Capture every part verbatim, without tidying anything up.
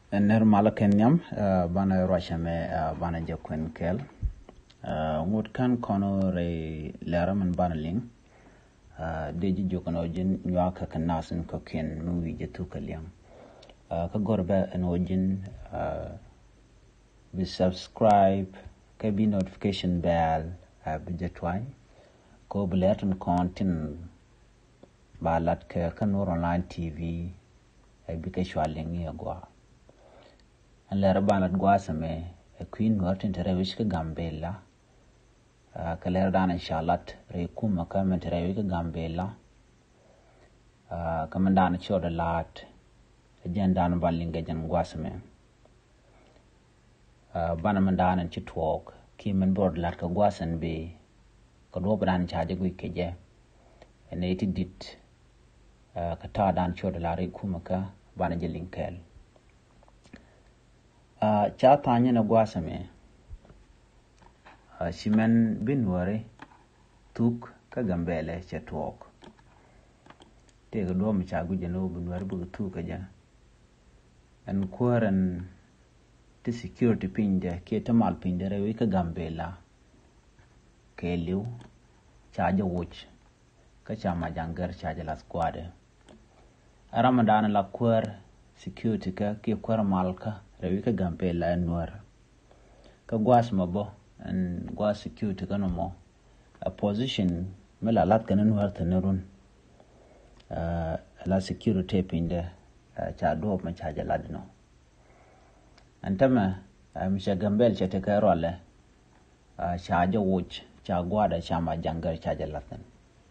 Ner malakenyam bana roshame bana jakwen kel ngut kan kono re laraman bana ling deji jokano jin nyaka kanasin ko ken mu wi jetu kalyam ka gorba enojin be subscribe ka be notification bell be jetwai ko bletton content balat ka kanor online tv ay bi ka shwaling yagwa an lera banat gwasame e queen wartin tere wishka gambella uh, ka lera dana shalat re kuma ka men tere wishka gambella uh, ka men dana choda lat jen dana balinga jen gwasame uh, bana men dana chitwok ki men board lat ka gwasan be ka doba dana chaje gwi keje ene iti dit uh, ka ta dana choda la re kuma ka bana jelinkel Uh, cha tanya na gwasame uh, shimen binware tuk ka gambele cha twok te ga do mi cha guje no binware bu tuk ka ja an kuran ti security pinja ke ta mal pinja rewi ka gambela ke liu cha ja wuch ka cha ma jangar cha ja la squad ramadan la kur security ka ke kur malka rewi ka gambela nuar ka gwas mabo and gwas security ka no mo a position mela lat kan nuar tanurun uh, la security pinde uh, cha do ma cha jalad no antama um, cha gambel cha te ka role uh, cha jo wuch cha gwada cha ma jangar cha jalatan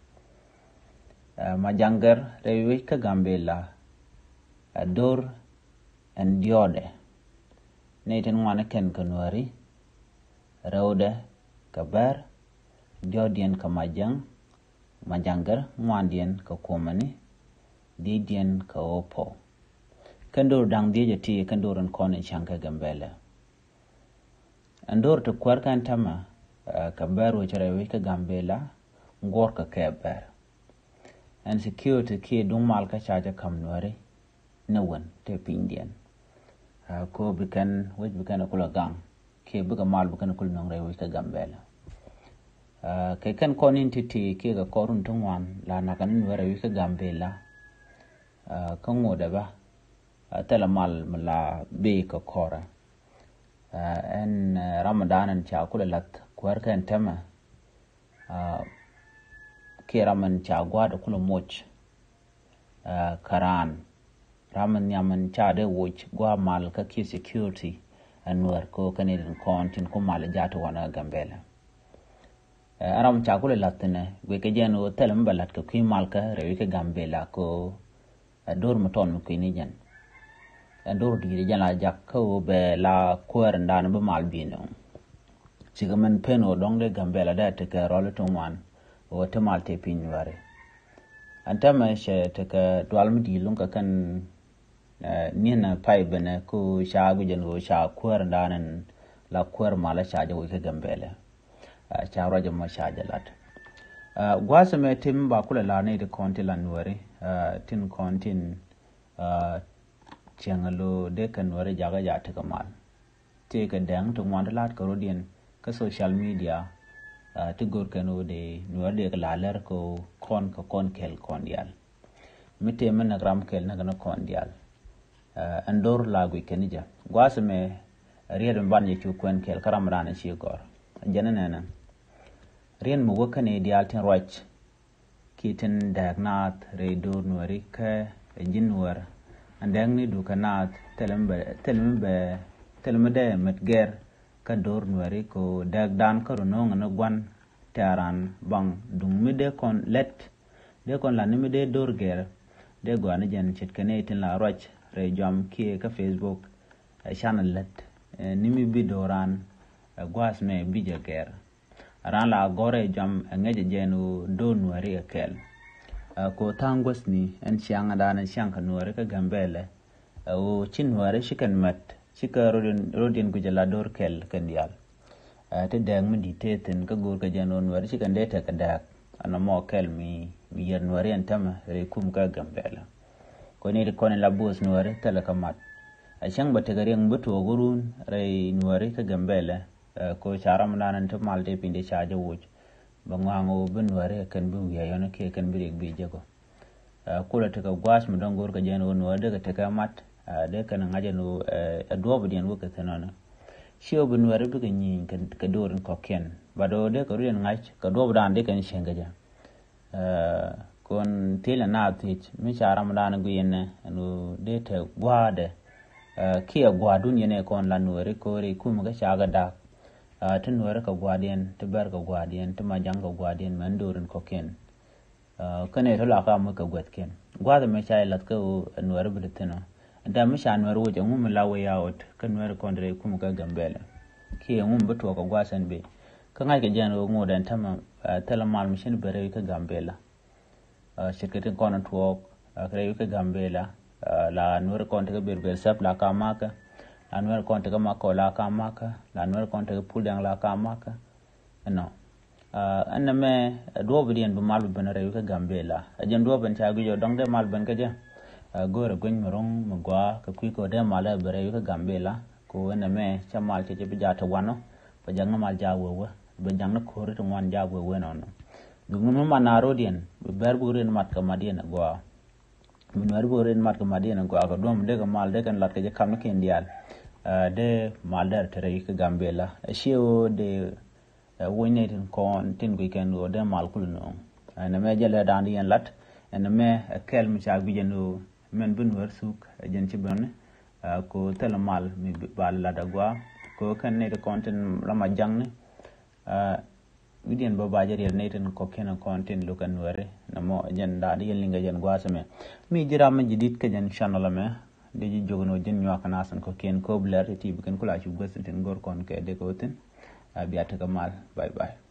uh, ma jangar rewi ka gambela uh, dor and diode Nathan wana ken kanwari rauda kabar jodian ka majang majangar ngwandian ka komani didian ka opo kandur dang dia jati kanduran kone chanka gambela andur to kwarkan tama uh, kabar wacharawi ka gambela ngor ka kabar and security ki dung mal ka chaja kamnwari nawan te pindian Uh, ko bikan waj bikan akula gang ke buka mal bikan akul nong rewi ka gambela uh, ke kan konin titi ke ga korun tungwan la na kan rewi ka gambela uh, kan ngoda ba uh, tala mal mala be ka kora uh, en uh, ramadanan cha akula lat kwar kan tema uh, ke raman cha gwada kula moch uh, karan raman yaman chade wuch gwa mal ka ki security anwar ko kanidin kontin ko mal jato wana gambela uh, aram chakule latne gwe ke jeno telam balat ko ki mal ka rewi ka gambela ko uh, dor moton ko ni jan uh, dor di jana jak ko be la kwar ndan be mal bino sigamen peno dongde gambela da te ka role to wan o te mal te pinware antama she te ka dwalm di lunga kan Uh, nina pai bene ku shagu jengo sha kwar ndanan la kwar mala shaja wi ka gambele uh, cha roja ma shaja lat uh, gwasa me tim ba kula la ne de konti lan wari uh, tin kontin uh, changalo de kan wari jaga ja ta kamal te ka dang to mwanda lat ka rodien ka social media uh, ti gor kanu de nuar de la ler ko kon ka kon kel kondial mite men na gram kel na kana kondial Uh, andor lagui kenija gwasme riedon banye chu kwen kel karamrana chi gor janana rien mu wakane dialtin roch kiten dagnat redor nuarika jinwar andang ni dukanat telembe telembe telemde metger ka dor nuariko dagdan karonong na gwan taran bang dungmide kon let de kon lanimide dor ger de gwana jan chitkane tin la roch re jam ki ka Facebook uh, channel let uh, nimi bidoran uh, gwas me bija ger ran la gore jam uh, ngeje jenu do nuari akel uh, ko tangos ni en chianga dana chianga nuari ka gambele uh, o chin nuari chicken mat chika rodin rodin gujala dor kel kendial uh, te dang mi diteten ka gor ka jenu nuari chicken data ka dak ana mo kel mi mi yer nuari antama re kum ka gambele ko ni ko ne labus nuare tele kamat ashang bategari ang betu ogurun ray nuare ka gambele ko charam nanan to malde pinde chaje wuj bangango benware kan bu ya yona ke kan bi bi jago kula taka gwas mu don gor ka jeno no daga taka mat de kan ngaje no adobo den wo ka tanana shiyo benware bi kan yin kan ka dorin koken bado de ka ruyen ngach ka dobo dan de kan shengaja kon tela na tich mi charam dan gu yenne no de te gwade kia gwadun yene kon la nuare ko re kuma ga shaga da tun nuare ka gwadien to ber ka gwadien to majang ka gwadien man dorin koken kane to la ka mu ka gwatken gwada me chai lat ka nuare bideteno da mi sha nuare wo jangu mi lawo yaot kan nuare kon re kuma ga gambele kia ngum beto ka gwasan be ka ngai ka jano ngodan tama tala mal mishin bere ka gambela shirkatin kon to kare ka gambela la nuare konte ke berber sap la kamaka la nuare konte ke mako la kamaka la nuare konte ke puldang la kamaka no uh anna me do bidien bu mal ben rew ke gambela ajen do ben tagu jo dong de mal ben ke je gore gon morong mugwa ke kui ko de mal rew ke gambela ko anna me chamal ke je bijata wano ba jang mal jawo wa ba jang na ko to wan jawo we no no dum ma naro dien ber bu ren mat ka madien gwa nuare boren mat ka madina ko aka dom de ka mal de kan lat ke kam ke ndial de mal der tere ke gambela shiwo de wonetin kon tin ko ken do de mal kul no na me jele dan yen lat na me kel mi cha bi jeno men bun wer suk jen ci bon ko tel mal mi bal la dagwa ko kan ne de konten rama jangne vidien baba jari neten ko kena content lu kan ware namo jen da di linga jen gwasame mi jira ma jidit ka jen channel me de ji jogno jen nyaka nasan ko ken ko blar ti bi kan kula ci gwasin gor kon ke de ko ten biata kamal bye bye